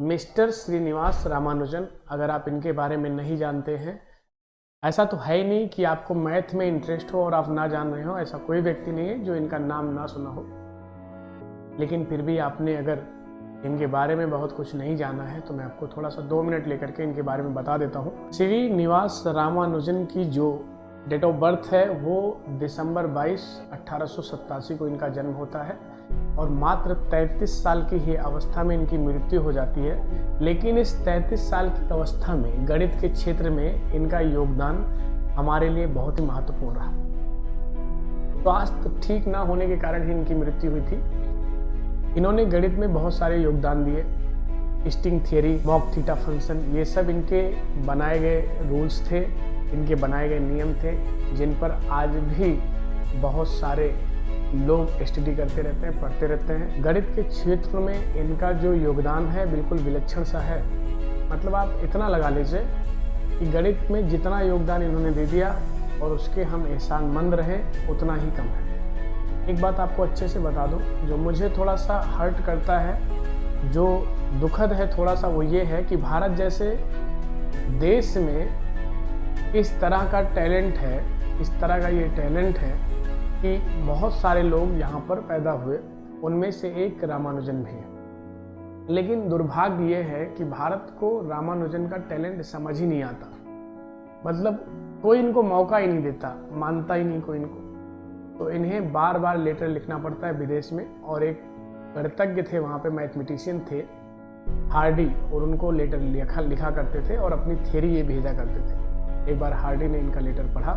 Mister Srinivas Ramanujan, अगर आप इनके बारे में नहीं जानते हैं, ऐसा तो है ही नहीं कि आपको मैथ में इंटरेस्ट हो और आप ना जान रहे हो। ऐसा कोई व्यक्ति नहीं है जो इनका नाम ना सुना हो। लेकिन फिर भी आपने अगर इनके बारे में बहुत कुछ नहीं जाना है तो मैं आपको थोड़ा सा 2 मिनट लेकर के इनके बारे में बता देता हूँ। श्रीनिवास रामानुजन की जो डेट ऑफ बर्थ है वो दिसंबर 22, 1887 को इनका जन्म होता है और मात्र 33 साल की ही अवस्था में इनकी मृत्यु हो जाती है। लेकिन इस 33 साल की अवस्था में गणित के क्षेत्र में इनका योगदान हमारे लिए बहुत ही महत्वपूर्ण रहा। स्वास्थ्य ठीक ना होने के कारण ही इनकी मृत्यु हुई थी। इन्होंने गणित में बहुत सारे योगदान दिए। String theory, mock theta function, ये सब इनके बनाए गए रूल्स थे, इनके बनाए गए नियम थे, जिन पर आज भी बहुत सारे लोग स्टडी करते रहते हैं, पढ़ते रहते हैं। गणित के क्षेत्र में इनका जो योगदान है बिल्कुल विलक्षण सा है। मतलब आप इतना लगा लीजिए कि गणित में जितना योगदान इन्होंने दे दिया और उसके हम एहसानमंद रहें उतना ही कम है। एक बात आपको अच्छे से बता दूं, जो मुझे थोड़ा सा हर्ट करता है, जो दुखद है थोड़ा सा, वो ये है कि भारत जैसे देश में इस तरह का टैलेंट है, इस तरह का ये टैलेंट है कि बहुत सारे लोग यहाँ पर पैदा हुए, उनमें से एक रामानुजन भी है। लेकिन दुर्भाग्य ये है कि भारत को रामानुजन का टैलेंट समझ ही नहीं आता। मतलब कोई इनको मौका ही नहीं देता, मानता ही नहीं कोई इनको। तो इन्हें बार बार लेटर लिखना पड़ता है विदेश में। और एक गणितज्ञ थे वहाँ पे, मैथमेटिशियन थे हार्डी, और उनको लेटर लिखा करते थे और अपनी थ्योरी ये भेजा करते थे। एक बार हार्डी ने इनका लेटर पढ़ा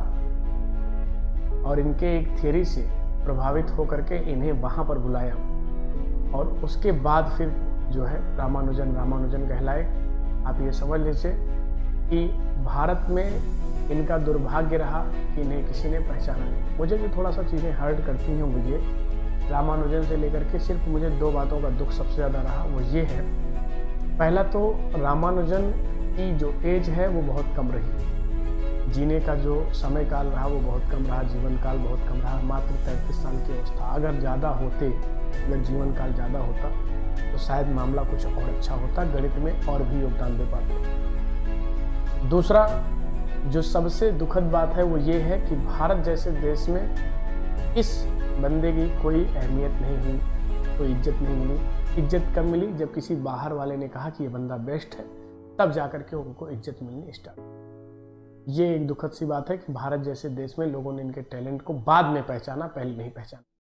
और इनके एक थ्योरी से प्रभावित होकर के इन्हें वहाँ पर बुलाया और उसके बाद फिर जो है रामानुजन कहलाए। आप ये समझ लीजिए कि भारत में इनका दुर्भाग्य रहा कि इन्हें किसी ने पहचाना नहीं। मुझे जो थोड़ा सा चीज़ें हर्ट करती हैं वो ये, रामानुजन से लेकर के सिर्फ मुझे 2 बातों का दुख सबसे ज़्यादा रहा, वो ये है। पहला तो रामानुजन की जो एज है वो बहुत कम रही, जीने का जो समय काल रहा वो बहुत कम रहा, जीवन काल बहुत कम रहा, मात्र 33 साल की अवस्था। अगर ज़्यादा होते, अगर जीवन काल ज़्यादा होता तो शायद मामला कुछ और अच्छा होता, गणित में और भी योगदान दे पाते। दूसरा जो सबसे दुखद बात है वो ये है कि भारत जैसे देश में इस बंदे की कोई अहमियत नहीं हुई, कोई इज्जत नहीं मिली। इज्जत कब मिली? जब किसी बाहर वाले ने कहा कि ये बंदा बेस्ट है, तब जाकर के उनको इज्जत मिलनी स्टार्ट। ये एक दुखद सी बात है कि भारत जैसे देश में लोगों ने इनके टैलेंट को बाद में पहचाना, पहले नहीं पहचाना।